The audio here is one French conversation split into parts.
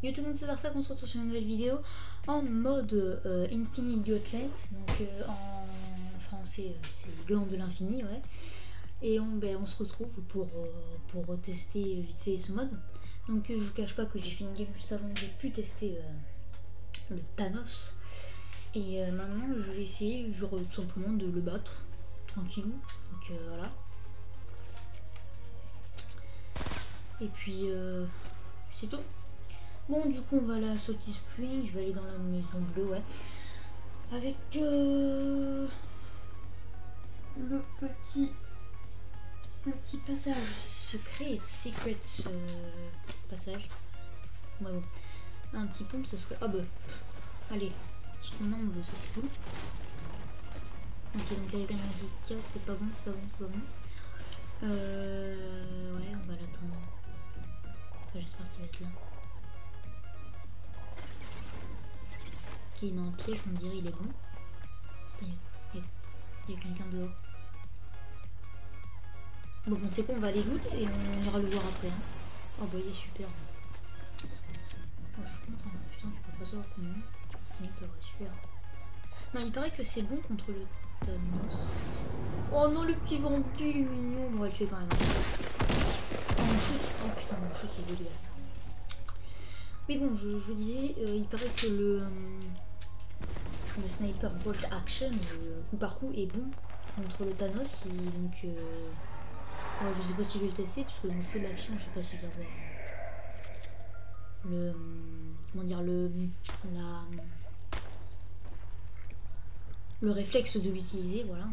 Yo tout le monde, c'est Darkseid, on se retrouve sur une nouvelle vidéo en mode Infinite Gauntlet, donc en français c'est Gant de l'infini, ouais. Et on se retrouve pour retester vite fait ce mode. Donc je vous cache pas que j'ai fait une game juste avant, j'ai pu tester le Thanos. Et maintenant je vais essayer genre, tout simplement de le battre, tranquillou, donc voilà. Et puis c'est tout. Bon, du coup, on va aller à Salty Spring. Je vais aller dans la maison bleue, ouais. Avec le petit passage secret, secret passage. Ouais, bon. Un petit pompe, ça serait. Ah bah, allez, ce qu'on enlève, ça c'est cool. Ok, donc avec la magie, c'est pas bon, c'est pas bon, c'est pas bon. Ouais, on va l'attendre. Enfin, j'espère qu'il va être là. Il met un piège, on dirait il est bon. Il y a quelqu'un dehors. Bon, tu sais quoi, on va aller loot et on ira le voir après. Hein. Oh bah il est super. Oh, je suis content. Putain, je peux pas savoir combien. Sniper, super. Non, il paraît que c'est bon contre le Thanos. Oh non, le petit vampire, il est mignon. On va le tuer quand même. Oh, on shoot. Oh putain, on shoot, il est dégueulasse. Mais bon, je disais, il paraît que le sniper bolt action coup par coup est bon contre le Thanos. Et donc ouais, je sais pas si je vais le tester parce que dans le feu de l'action je sais pas si je vais avoir le comment dire le réflexe de l'utiliser, voilà.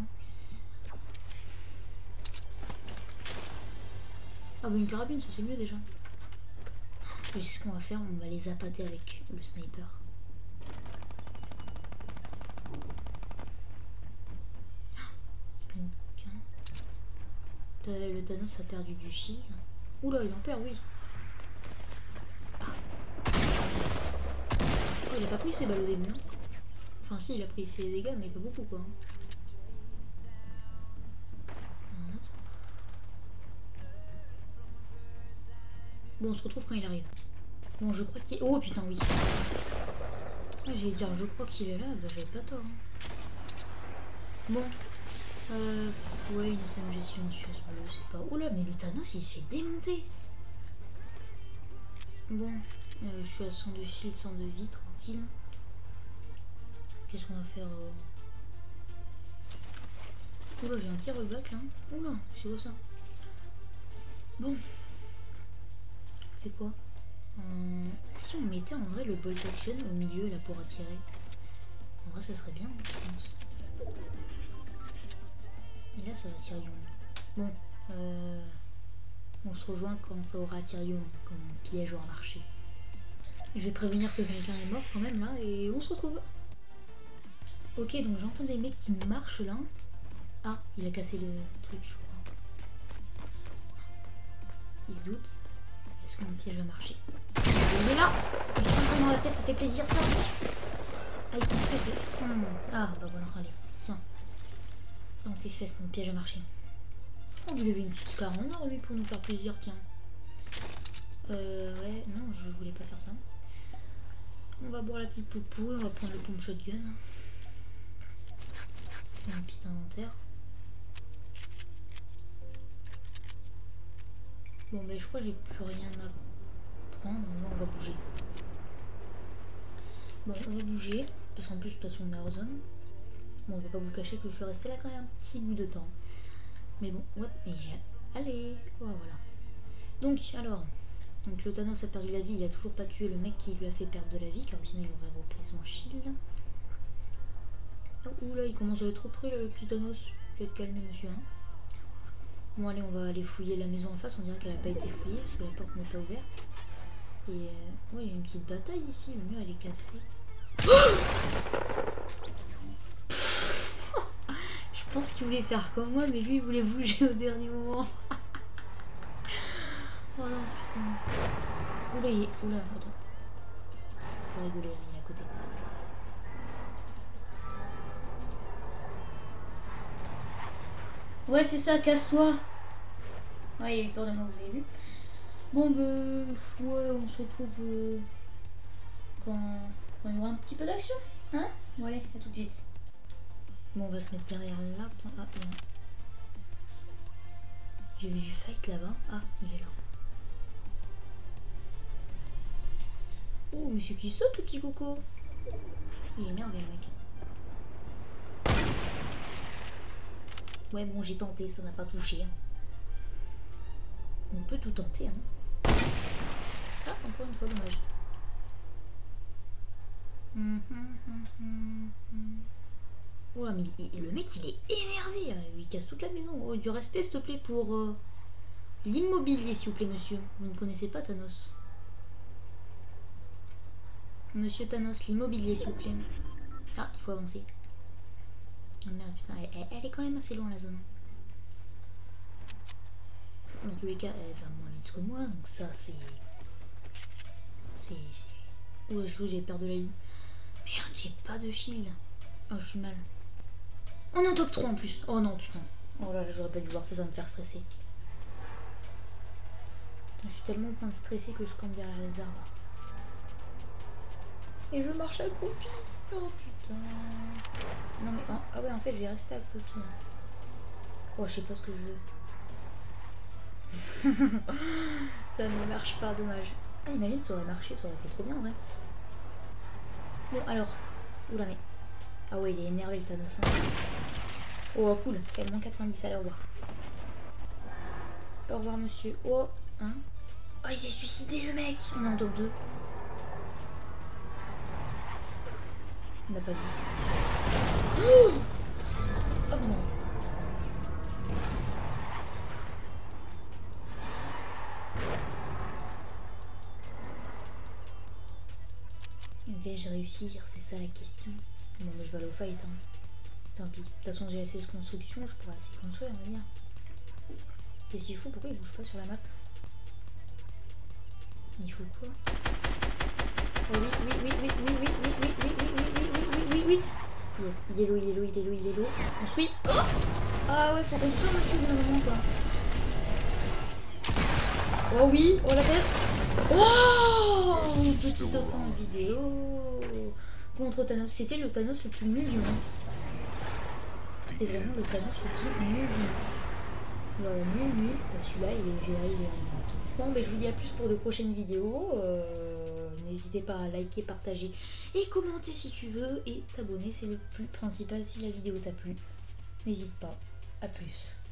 Ah bah une carabine, ça c'est mieux déjà. Je sais ce qu'on va faire, on va les appâter avec le sniper. Le Thanos a perdu du shield. Oula, il en perd, oui. Ah. Oh, il a pas pris ses balles au début, hein. Enfin, si, il a pris ses dégâts, mais pas beaucoup, quoi. Bon, on se retrouve quand il arrive. Bon, je crois qu'il... Oh, putain, oui. Ah, j'allais dire, je crois qu'il est là. Bah, j'avais pas tort, hein. Bon. Ouais, une SMG silencieuse bleue, c'est pas... Oula, mais le Thanos, il se fait démonter. Bon, je suis à 100 de shield, 100 de vie, tranquille. Qu'est-ce qu'on va faire Oula, j'ai un tir rollback, là. Oula, c'est quoi ça? Bon. On fait quoi si on mettait en vrai le bolt action au milieu, là, pour attirer. En vrai, ça serait bien, je pense. Et là, ça va attirer du monde. Bon, on se rejoint quand ça aura attiré du monde, quand mon piège aura marché. Je vais prévenir que quelqu'un est mort quand même là, et on se retrouve. Ok, donc j'entends des mecs qui marchent là. Ah, il a cassé le truc, je crois. Il se doute. Est-ce que mon piège va marcher? Il est là! Il prend ça dans la tête, ça fait plaisir ça! Ah, il prend plus. Ah, bah voilà, allez, tiens. Dans tes fesses, mon piège a marché. On lui lever une petite scar en or, lui, pour nous faire plaisir, tiens. Ouais, non, je voulais pas faire ça. On va boire la petite poupou, on va prendre le pompe shotgun. Un petit inventaire. Bon, mais je crois que j'ai plus rien à prendre, on va bouger. Bon, on va bouger, parce qu'en plus, de toute façon, on est hors zone. Bon, je vais pas vous cacher que je vais rester là quand même un petit bout de temps. Mais bon, ouais, mais j'ai... Allez, oh, voilà. Donc, alors, donc le Thanos a perdu la vie, il a toujours pas tué le mec qui lui a fait perdre de la vie, car sinon il aurait repris son shield. Oh, oula, il commence à être trop près, là, le petit Thanos. Tu vas te calmer, monsieur, hein. Bon, allez, on va aller fouiller la maison en face, on dirait qu'elle a pas été fouillée, parce que la porte n'est pas ouverte. Et, ouais, il y a une petite bataille ici, le mur, elle est cassée. Je pense qu'il voulait faire comme moi, mais lui il voulait bouger au dernier moment. Oh non, putain. Oula, il est... Oula, attends. Je vais rigoler, il est à côté. Ouais, c'est ça, casse-toi. Ouais, il a eu peur de moi, vous avez vu. Bon, bah... Ouais, on se retrouve... quand il y aura un petit peu d'action. Hein? Bon allez, à tout de suite. Bon, on va se mettre derrière là. Ah, non. J'ai vu du fight là-bas. Ah, il est là. Oh, mais c'est qui ça, tout petit coco? Il est énervé, le mec. Ouais, bon, j'ai tenté, ça n'a pas touché. Hein. On peut tout tenter. Hein. Ah, encore une fois, dommage. Oh là, mais le mec, il est énervé. Il casse toute la maison. Oh, du respect, s'il te plaît, pour l'immobilier, s'il vous plaît, monsieur. Vous ne connaissez pas Thanos? Monsieur Thanos, l'immobilier, s'il vous plaît. Ah, il faut avancer. Oh merde, putain, elle est quand même assez loin, la zone. Dans tous les cas, elle va moins vite que moi, donc ça, c'est... Ouais, j'ai peur de la vie. Merde, j'ai pas de shield. Oh, je suis mal. On est en top 3 en plus. Oh non, putain. Oh là là, j'aurais pas dû voir ça, ça va me faire stresser. Je suis tellement au point de stresser que je campe derrière les arbres. Et je marche accroupi. Oh putain. Non mais... Ah ouais, en fait, je vais rester accroupi. Oh, je sais pas ce que je veux. Ça ne marche pas, dommage. Ah, imagine, ça aurait marché, ça aurait été trop bien en vrai. Bon, alors. Oula, mais. Ah ouais, il est énervé le Thanos. Hein. Oh, cool. Quand même moins 90, allez, au revoir. Au revoir, monsieur. Oh, hein. Oh, il s'est suicidé, le mec. On est en top 2. On n'a pas vu. Oh, oh non. Vais-je réussir? C'est ça la question. Bon, mais je vais aller au fight. Hein. Tant pis. De toute façon, j'ai assez de construction. Je pourrais assez construire, on va dire. Qu'est-ce qu'il faut? Pourquoi il bouge pas sur la map? Il faut quoi? Oh oui, oui, oui, oui, oui, oui, oui, oui, oui, oui, oui, oui, oui, oui, oui, oui. Il est low, il est low, il est low, il est low. On suit. Oh, ah ouais, faut construire monsieur d'un moment quoi. Oh oui, oh la peste. Oh, petit top en vidéo contre Thanos. C'était le Thanos le plus nul du monde. C'était vraiment le Thanos le plus nul du monde. Alors, nul. Celui-là, il est viré, il est rien. Bon, ben je vous dis à plus pour de prochaines vidéos. N'hésitez pas à liker, partager et commenter si tu veux. Et t'abonner, c'est le plus principal si la vidéo t'a plu. N'hésite pas. À plus.